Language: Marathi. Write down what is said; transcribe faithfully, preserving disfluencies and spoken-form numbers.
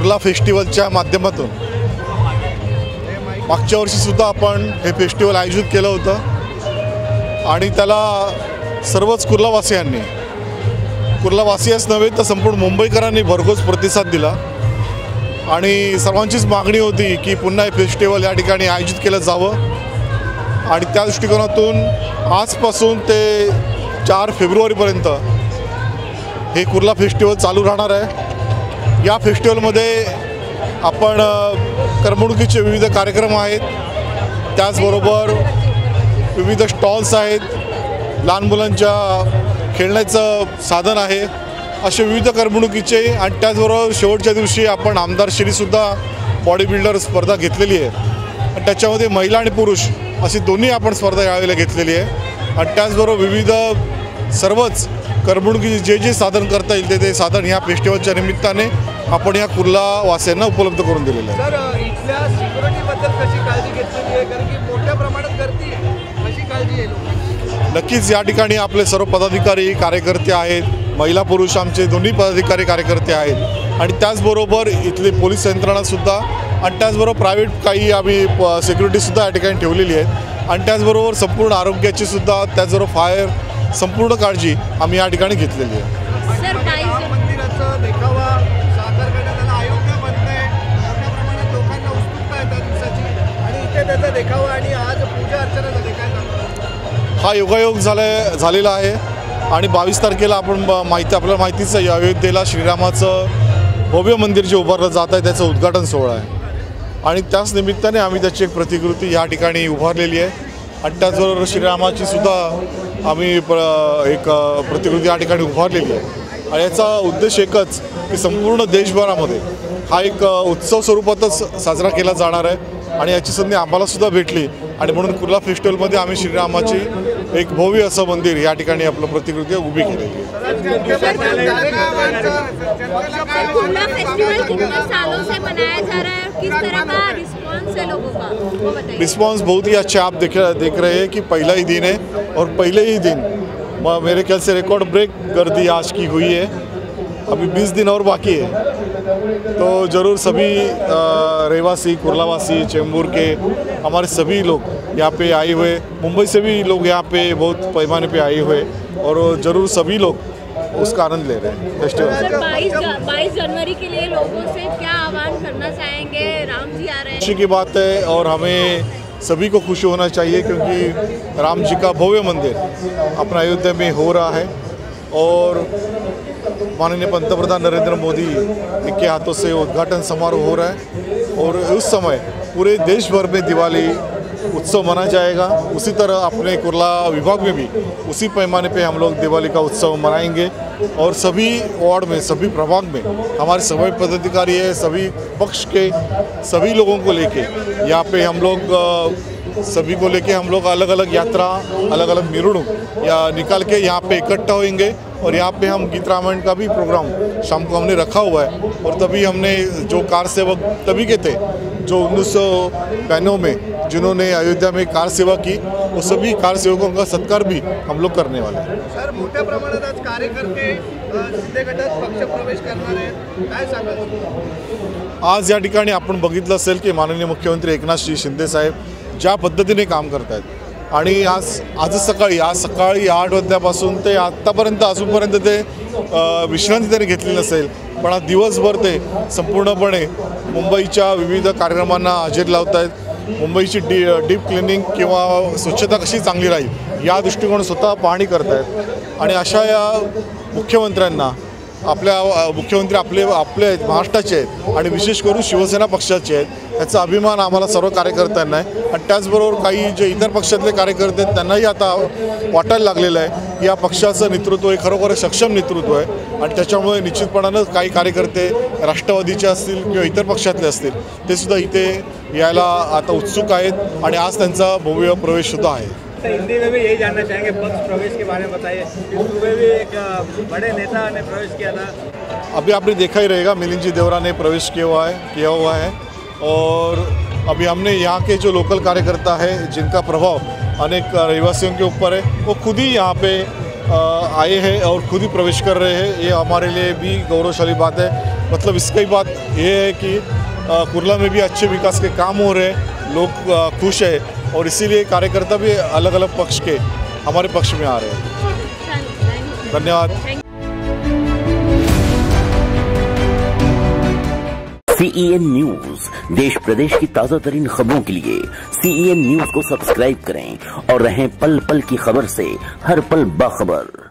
कुर्ला फेस्टिवलच्या माध्यमातून मागच्या वर्षीसुद्धा आपण हे फेस्टिवल आयोजित केलं होतं आणि त्याला सर्वच कुर्लावासियांनी, कुर्लावासियाच नव्हे तर संपूर्ण मुंबईकरांनी भरघोस प्रतिसाद दिला आणि सर्वांचीच मागणी होती की पुन्हा हे फेस्टिवल या ठिकाणी आयोजित केलं जावं आणि त्या दृष्टिकोनातून आजपासून ते चार फेब्रुवारीपर्यंत हे कुर्ला फेस्टिवल चालू राहणार आहे। या फेस्टिवलमध्ये आपण करमणुकीचे विविध कार्यक्रम आहेत, त्याचबरोबर विविध स्टॉल्स आहेत, लहान मुलांच्या खेळण्याचं साधन आहे, असे विविध करमणुकीचे आणि त्याचबरोबर शेवटच्या दिवशी आपण आमदार श्रीसुद्धा बॉडी बिल्डर स्पर्धा घेतलेली आहे आणि त्याच्यामध्ये महिला आणि पुरुष अशी दोन्ही आपण स्पर्धा यावेळेला घेतलेली आहे आणि त्याचबरोबर विविध सर्वच करमणुकीचे जे जे साधन करता येईल ते ते साधन ह्या फेस्टिवलच्या निमित्ताने आपण या कुर्ला वासियांना उपलब्ध करून दिलेलं आहे। सर, इथल्या सिक्युरिटीबद्दल कशी काळजी घेतलेली आहे, कारण की मोठ्या प्रमाणात गर्दी आहे, कशी काळजी आहे लोकांची? नक्कीच या ठिकाणी आपले सर्व पदाधिकारी कार्यकर्ते आहेत, महिला पुरुष आमचे दोन्ही पदाधिकारी कार्यकर्ते आहेत आणि त्याचबरोबर इथली पोलीस यंत्रणासुद्धा आणि त्याचबरोबर प्रायव्हेट काही आम्ही सिक्युरिटीसुद्धा या ठिकाणी ठेवलेली आहेत आणि त्याचबरोबर संपूर्ण आरोग्याचीसुद्धा, त्याचबरोबर फायर संपूर्ण काळजी आम्ही या ठिकाणी घेतलेली आहे। सर, काही मंदिराचं देखावा साकार करण्यात आला, अयोध्या बनतंय, मोठ्या प्रमाणात लोकांना उत्सुकता आहे त्या दिवसाची आणि इथे त्याचा देखावा आणि आज पूजा अर्चना झाली, काय सांगता? हा योगायोग झाला झालेला आहे आणि बावीस तारखेला आपण माहिती आपल्याला माहितीच आहे, अयोध्येला श्रीरामाचं भव्य मंदिर जे उभारलं जात आहे त्याचं उद्घाटन सोहळा आहे आणि त्याच निमित्ताने आम्ही त्याची एक प्रतिकृती या ठिकाणी उभारलेली आहे आणि त्याचबरोबर श्रीरामाची सुद्धा आम्ही प्र एक प्रतिकृती या ठिकाणी उभारलेली आहे आणि याचा उद्देश एकच की संपूर्ण देशभरामध्ये हा एक उत्सव स्वरूपातच साजरा केला जाणार आहे आणि याची संधी आम्हालासुद्धा भेटली आणि म्हणून कुर्ला फेस्टिवलमध्ये आम्ही श्रीरामाची एक भव्य असं मंदिर या ठिकाणी आपलं प्रतिकृती उभी केलेली आहे। कुर्ला फेस्टिवल कितने सालों से मनाया जा रहा है, किस तरह का रिस्पॉन्स है लोगों का, वो बताइए। रिस्पॉन्स बहुत ही अच्छा आप देख देख रहे हैं कि पहला ही दिन है और पहले ही दिन मेरे ख्याल से रिकॉर्ड ब्रेक गर्दी आज की हुई है, अभी बीस दिन और बाकी है, तो ज़रूर सभी रहवासी, कुर्लावासी, चेंबूर के हमारे सभी लोग यहाँ पे आए हुए, मुंबई से भी लोग यहाँ पे बहुत पैमाने पे आए हुए और ज़रूर सभी लोग उसका आनंद ले रहे हैं फेस्टिवल। बाईस जनवरी के लिए लोगों से क्या आह्वान करना चाहेंगे? राम जी आ रहे हैं, खुशी की बात है और हमें सभी को खुशी होना चाहिए क्योंकि राम जी का भव्य मंदिर अपना अयोध्या में हो रहा है और माननीय पंतप्रधान नरेंद्र मोदी के हाथों से उद्घाटन समारोह हो रहा है और उस समय पूरे देश भर में दिवाली उत्सव मनाया जाएगा। उसी तरह अपने कुर्ला विभाग में भी उसी पैमाने पे हम लोग दिवाली का उत्सव मनाएंगे और सभी वार्ड में, सभी प्रभाग में हमारे सभी पदाधिकारी है, सभी पक्ष के सभी लोगों को लेके यहाँ पे हम लोग सभी को लेके हम लोग अलग अलग यात्रा, अलग अलग मिरवणूक या निकाल के यहाँ पे इकट्ठा होंगे और यहाँ पे हम गीत रामायण का भी प्रोग्राम शाम को हमने रखा हुआ है और तभी हमने जो कार सेवक तभी के थे जो उन्नीस सौ बानवे में जिन्होंने अयोध्या में कार सेवा की, वो सभी कार सेवकों का सत्कार भी हम लोग करने वाले हैं। सर, मोठ्या प्रमाणात आज कार्यकर्ते शिंदे गटात पक्ष प्रवेश करणार आहेत, काय सांगाल? आज या ठिकाणी आपण बघितलं असेल की माननीय मुख्यमंत्री एकनाथ शिंदे साहेब ज्या पद्धतीने काम करत आहेत आणि आज आजच सकाळी आज सकाळी आठ वाजल्यापासून ते आत्तापर्यंत अजूनपर्यंत ते विश्रांती त्यांनी घेतली नसेल, पण आज दिवसभर ते संपूर्णपणे मुंबईच्या विविध कार्यक्रमांना हजेरी लावत आहेत। मुंबईची डी डीप क्लिनिंग किंवा स्वच्छता कशी चांगली राहील या दृष्टिकोन स्वतः पाहणी करत आहेत आणि अशा या मुख्यमंत्र्यांना आपल्या मुख्यमंत्री आपले आपले आहेत, महाराष्ट्राचे आहेत आणि विशेष करून शिवसेना पक्षाचे आहेत, याचा अभिमान आम्हाला सर्व कार्यकर्त्यांना आहे आणि त्याचबरोबर काही जे इतर पक्षातले कार्यकर्ते आहेत त्यांनाही आता वाटायला लागलेलं आहे या पक्षाचं नेतृत्व हे खरोखर सक्षम नेतृत्व आहे आणि त्याच्यामुळे निश्चितपणानं काही कार्यकर्ते राष्ट्रवादीचे असतील किंवा इतर पक्षातले असतील ते सुद्धा इथे यायला आता उत्सुक आहेत आणि आज त्यांचा भव्य प्रवेशसुद्धा आहे। हिंदी में भी यही जानना चाहेंगे, पक्ष प्रवेश के बारे में बताइए। सुबह भी एक बड़े नेता ने प्रवेश किया था, अभी आपने देखा ही रहेगा, मिलिंद जी देवरा ने प्रवेश किया हुआ है किया हुआ है और अभी हमने यहाँ के जो लोकल कार्यकर्ता है जिनका प्रभाव अनेक रहवासियों के ऊपर है वो खुद ही यहाँ पे आए हैं और खुद ही प्रवेश कर रहे हैं। ये हमारे लिए भी गौरवशाली बात है मतलब इसका ही बात ये है कि अ, कुर्ला में भी अच्छे विकास के काम हो रहे हैं, लोग अ, खुश है और इसीलिए कार्यकर्ता भी अलग अलग पक्ष के हमारे पक्ष में आ रहे हैं। धन्यवाद। सीईएन न्यूज देश प्रदेश की ताजा तरीन खबरों के लिए सीईएन न्यूज को सब्सक्राइब करें और रहें पल पल की खबर से हर पल बाखबर।